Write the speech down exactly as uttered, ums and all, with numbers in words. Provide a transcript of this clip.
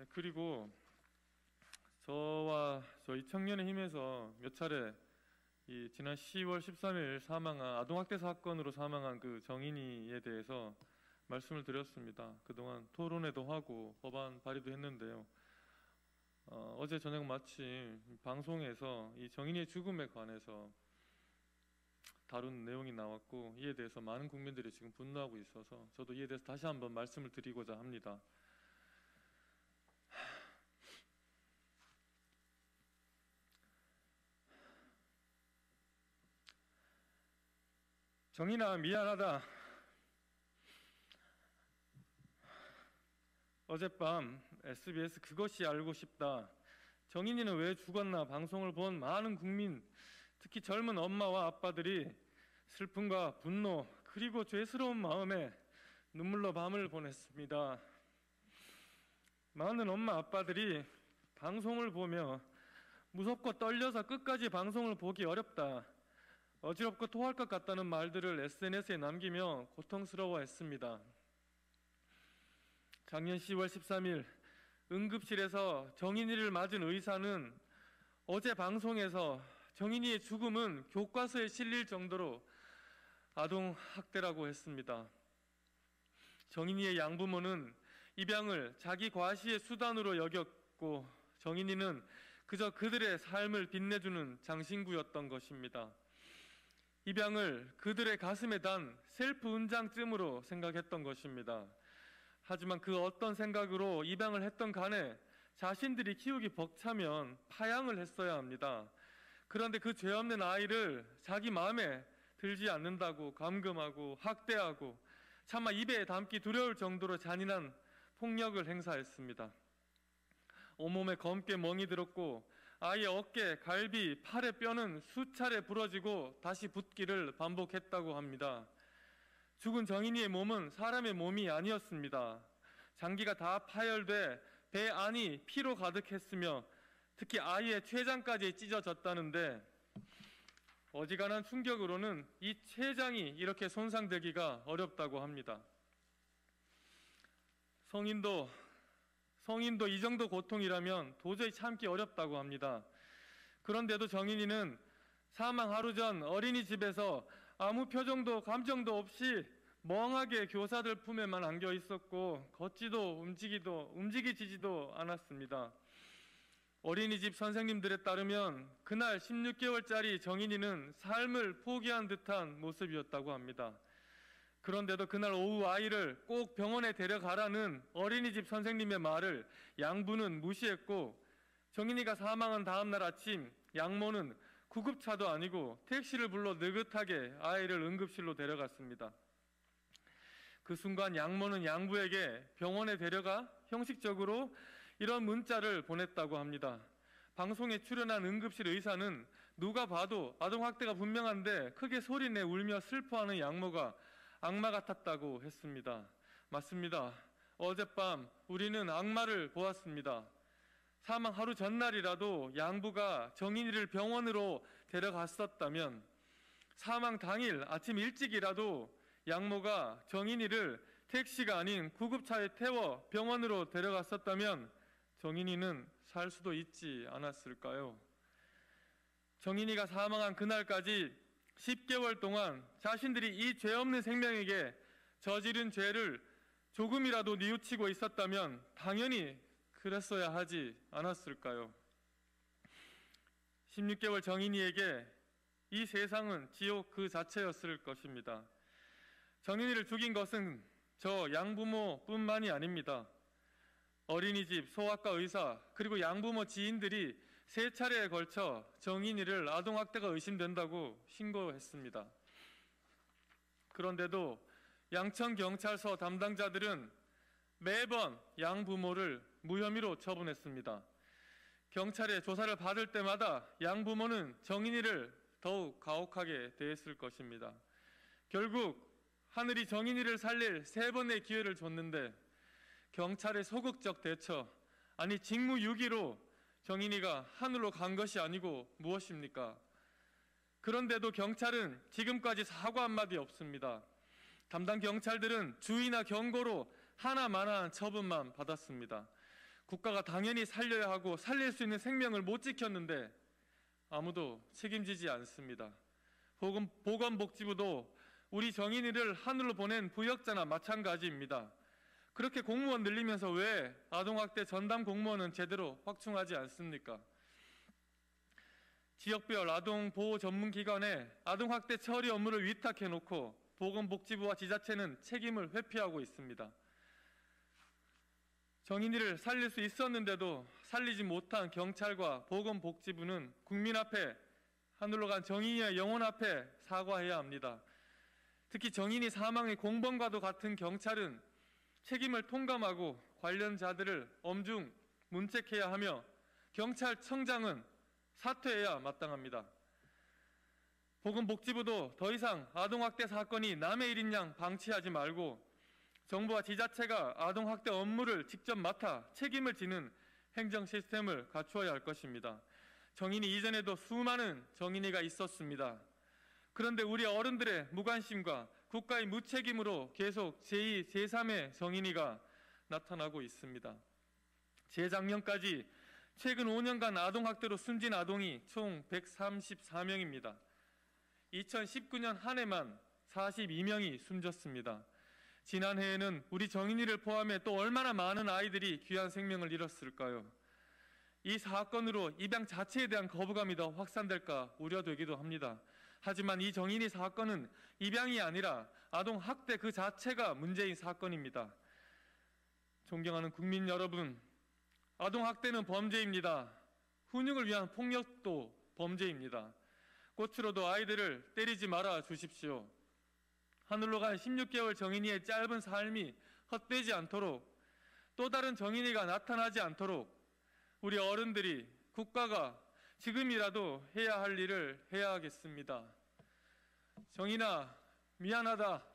그리고 저와 저희 청년의 힘에서 몇 차례 이 지난 시월 십삼일 사망한 아동학대 사건으로 사망한 그 정인이에 대해서 말씀을 드렸습니다. 그동안 토론회도 하고 법안 발의도 했는데요. 어, 어제 저녁 마침 방송에서 이 정인이의 죽음에 관해서 다룬 내용이 나왔고, 이에 대해서 많은 국민들이 지금 분노하고 있어서 저도 이에 대해서 다시 한번 말씀을 드리고자 합니다. 정인아, 미안하다. 어젯밤 에스비에스 그것이 알고 싶다, 정인이는 왜 죽었나 방송을 본 많은 국민, 특히 젊은 엄마와 아빠들이 슬픔과 분노 그리고 죄스러운 마음에 눈물로 밤을 보냈습니다. 많은 엄마 아빠들이 방송을 보며 무섭고 떨려서 끝까지 방송을 보기 어렵다, 어지럽고 토할 것 같다는 말들을 에스엔에스에 남기며 고통스러워했습니다. 작년 시월 십삼일 응급실에서 정인이를 맞은 의사는 어제 방송에서 정인이의 죽음은 교과서에 실릴 정도로 아동학대라고 했습니다. 정인이의 양부모는 입양을 자기 과시의 수단으로 여겼고, 정인이는 그저 그들의 삶을 빛내주는 장신구였던 것입니다. 입양을 그들의 가슴에 단 셀프 은장쯤으로 생각했던 것입니다. 하지만 그 어떤 생각으로 입양을 했던 간에 자신들이 키우기 벅차면 파양을 했어야 합니다. 그런데 그 죄 없는 아이를 자기 마음에 들지 않는다고 감금하고 학대하고 차마 입에 담기 두려울 정도로 잔인한 폭력을 행사했습니다. 온몸에 검게 멍이 들었고 아이의 어깨, 갈비, 팔의 뼈는 수차례 부러지고 다시 붙기를 반복했다고 합니다. 죽은 정인이의 몸은 사람의 몸이 아니었습니다. 장기가 다 파열돼 배 안이 피로 가득했으며 특히 아이의 췌장까지 찢어졌다는데, 어지간한 충격으로는 이 췌장이 이렇게 손상되기가 어렵다고 합니다. 성인도 성인도 이 정도 고통이라면 도저히 참기 어렵다고 합니다. 그런데도 정인이는 사망 하루 전 어린이집에서 아무 표정도 감정도 없이 멍하게 교사들 품에만 안겨 있었고 걷지도 움직이도 움직이지도 않았습니다. 어린이집 선생님들에 따르면 그날 십육 개월짜리 정인이는 삶을 포기한 듯한 모습이었다고 합니다. 그런데도 그날 오후 아이를 꼭 병원에 데려가라는 어린이집 선생님의 말을 양부는 무시했고, 정인이가 사망한 다음 날 아침 양모는 구급차도 아니고 택시를 불러 느긋하게 아이를 응급실로 데려갔습니다. 그 순간 양모는 양부에게 병원에 데려가 형식적으로 이런 문자를 보냈다고 합니다. 방송에 출연한 응급실 의사는 누가 봐도 아동학대가 분명한데 크게 소리내 울며 슬퍼하는 양모가 악마 같았다고 했습니다. 맞습니다. 어젯밤 우리는 악마를 보았습니다. 사망 하루 전날이라도 양부가 정인이를 병원으로 데려갔었다면, 사망 당일 아침 일찍이라도 양모가 정인이를 택시가 아닌 구급차에 태워 병원으로 데려갔었다면 정인이는 살 수도 있지 않았을까요? 정인이가 사망한 그날까지 십 개월 동안 자신들이 이 죄 없는 생명에게 저지른 죄를 조금이라도 뉘우치고 있었다면 당연히 그랬어야 하지 않았을까요? 십육 개월 정인이에게 이 세상은 지옥 그 자체였을 것입니다. 정인이를 죽인 것은 저 양부모뿐만이 아닙니다. 어린이집, 소아과 의사, 그리고 양부모 지인들이 세 차례에 걸쳐 정인이를 아동학대가 의심된다고 신고했습니다. 그런데도 양천경찰서 담당자들은 매번 양부모를 무혐의로 처분했습니다. 경찰의 조사를 받을 때마다 양부모는 정인이를 더욱 가혹하게 대했을 것입니다. 결국 하늘이 정인이를 살릴 세 번의 기회를 줬는데 경찰의 소극적 대처, 아니 직무유기로 정인이가 하늘로 간 것이 아니고 무엇입니까? 그런데도 경찰은 지금까지 사과 한마디 없습니다. 담당 경찰들은 주의나 경고로 하나만한 처분만 받았습니다. 국가가 당연히 살려야 하고 살릴 수 있는 생명을 못 지켰는데 아무도 책임지지 않습니다. 보건, 보건복지부도 우리 정인이를 하늘로 보낸 부역자나 마찬가지입니다. 그렇게 공무원 늘리면서 왜 아동학대 전담 공무원은 제대로 확충하지 않습니까? 지역별 아동보호 전문기관에 아동학대 처리 업무를 위탁해놓고 보건복지부와 지자체는 책임을 회피하고 있습니다. 정인이를 살릴 수 있었는데도 살리지 못한 경찰과 보건복지부는 국민 앞에, 하늘로 간 정인이의 영혼 앞에 사과해야 합니다. 특히 정인이 사망의 공범과도 같은 경찰은 책임을 통감하고 관련자들을 엄중 문책해야 하며 경찰청장은 사퇴해야 마땅합니다. 보건복지부도 더 이상 아동학대 사건이 남의 일인 양 방치하지 말고 정부와 지자체가 아동학대 업무를 직접 맡아 책임을 지는 행정 시스템을 갖추어야 할 것입니다. 정인이 이전에도 수많은 정인이가 있었습니다. 그런데 우리 어른들의 무관심과 국가의 무책임으로 계속 제이, 제삼의 정인이가 나타나고 있습니다. 재작년까지 최근 오 년간 아동학대로 숨진 아동이 총 백삼십사 명입니다. 이천십구 년 한 해만 사십이 명이 숨졌습니다. 지난해에는 우리 정인이를 포함해 또 얼마나 많은 아이들이 귀한 생명을 잃었을까요? 이 사건으로 입양 자체에 대한 거부감이 더 확산될까 우려되기도 합니다. 하지만 이 정인이 사건은 입양이 아니라 아동학대 그 자체가 문제인 사건입니다. 존경하는 국민 여러분, 아동학대는 범죄입니다. 훈육을 위한 폭력도 범죄입니다. 꽃으로도 아이들을 때리지 말아 주십시오. 하늘로 간 십육 개월 정인이의 짧은 삶이 헛되지 않도록, 또 다른 정인이가 나타나지 않도록 우리 어른들이, 국가가 지금이라도 해야 할 일을 해야 하겠습니다. 정인아, 미안하다.